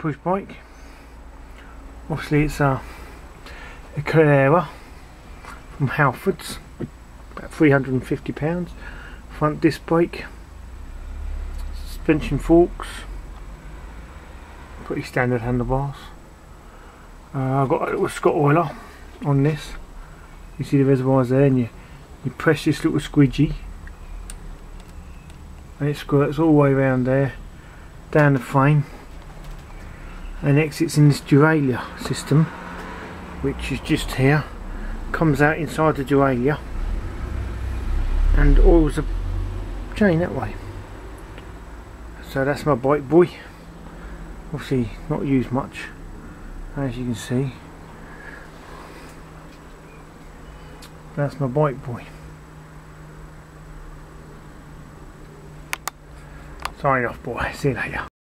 push bike. Obviously it's a Carrera from Halfords, about £350. Front disc brake, suspension forks, pretty standard handlebars. I've got a little Scott oiler on this. You see the reservoirs there, and you press this little squidgy and it squirts all the way around there, down the frame, and exits in this derailleur system, which is just here, comes out inside the derailleur and oils the chain that way. So that's my bike boy. Obviously not used much, as you can see. That's my bike boy. Sign off, boy. See you later.